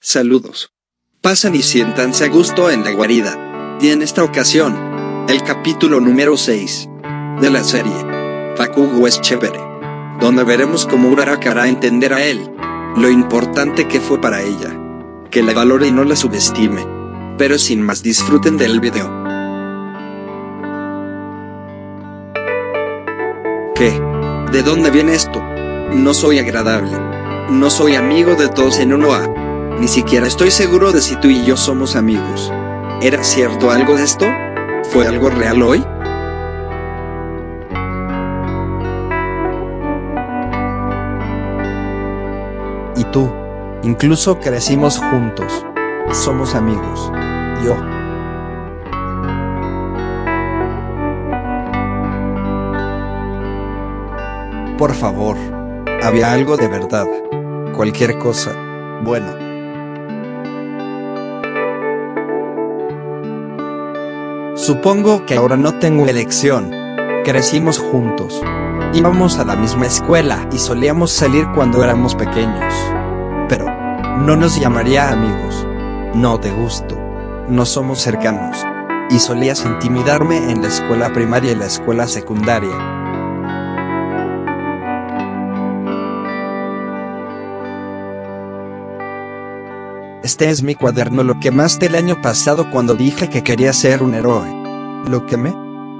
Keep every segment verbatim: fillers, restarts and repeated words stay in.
Saludos. Pasan y siéntanse a gusto en la guarida. Y en esta ocasión, el capítulo número seis de la serie Bakugo es chévere, donde veremos cómo Uraraka hará entender a él lo importante que fue para ella, que la valore y no la subestime. Pero sin más, disfruten del video. ¿Qué? ¿De dónde viene esto? No soy agradable. No soy amigo de todos en uno A. Ni siquiera estoy seguro de si tú y yo somos amigos. ¿Era cierto algo de esto? ¿Fue algo real hoy? Y tú. Incluso crecimos juntos. Somos amigos. Yo. Por favor. Había algo de verdad. Cualquier cosa. Bueno. Supongo que ahora no tengo elección. Crecimos juntos. Íbamos a la misma escuela y solíamos salir cuando éramos pequeños. Pero no nos llamaría amigos. No te gusto. No somos cercanos. Y solías intimidarme en la escuela primaria y la escuela secundaria. Este es mi cuaderno. Lo quemaste el año pasado cuando dije que quería ser un héroe. ¿Lo quemé?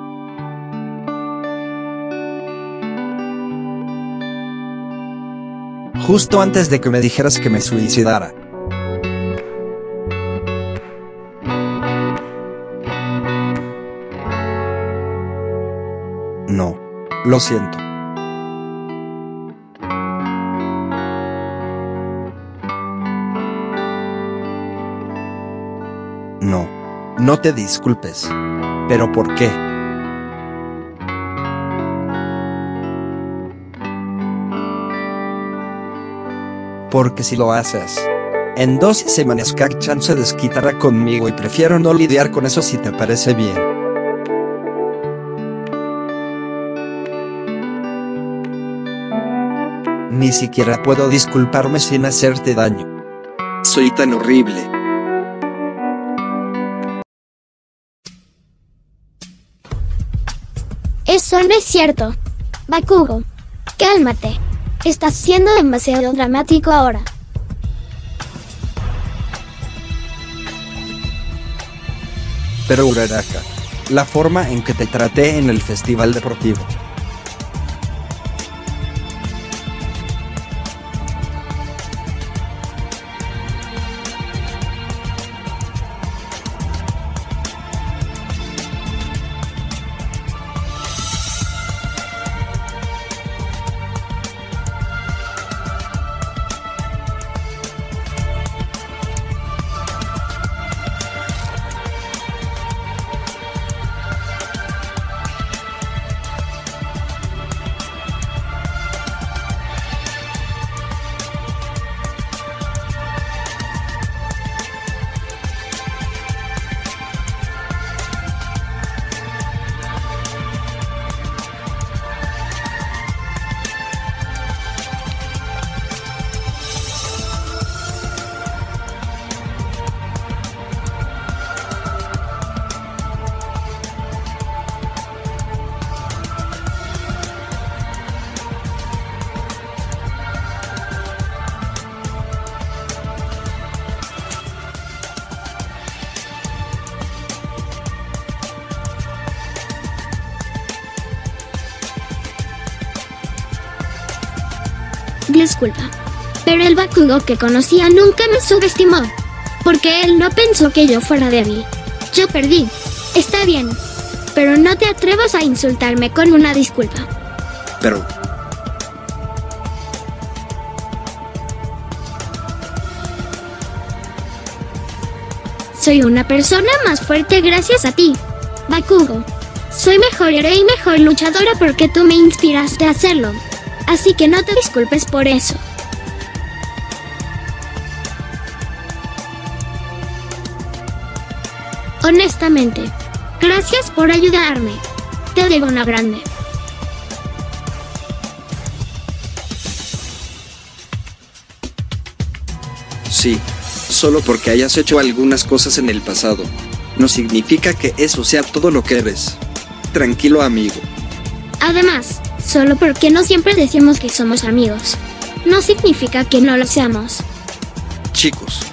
Justo antes de que me dijeras que me suicidara. No. Lo siento. No. No te disculpes. ¿Pero por qué? Porque si lo haces, en dos semanas Kak-chan se desquitará conmigo y prefiero no lidiar con eso si te parece bien. Ni siquiera puedo disculparme sin hacerte daño. Soy tan horrible. Eso no es cierto. Bakugo, cálmate. Estás siendo demasiado dramático ahora. Pero Uraraka, la forma en que te traté en el festival deportivo. Disculpa, pero el Bakugo que conocía nunca me subestimó. Porque él no pensó que yo fuera débil. Yo perdí. Está bien. Pero no te atrevas a insultarme con una disculpa. Pero... Soy una persona más fuerte gracias a ti, Bakugo. Soy mejor héroe y mejor luchadora porque tú me inspiraste a hacerlo. Así que no te disculpes por eso. Honestamente, gracias por ayudarme. Te debo una grande. Sí, Solo porque hayas hecho algunas cosas en el pasado, no significa que eso sea todo lo que eres. Tranquilo, amigo. Además, solo porque no siempre decimos que somos amigos, no significa que no lo seamos. Chicos,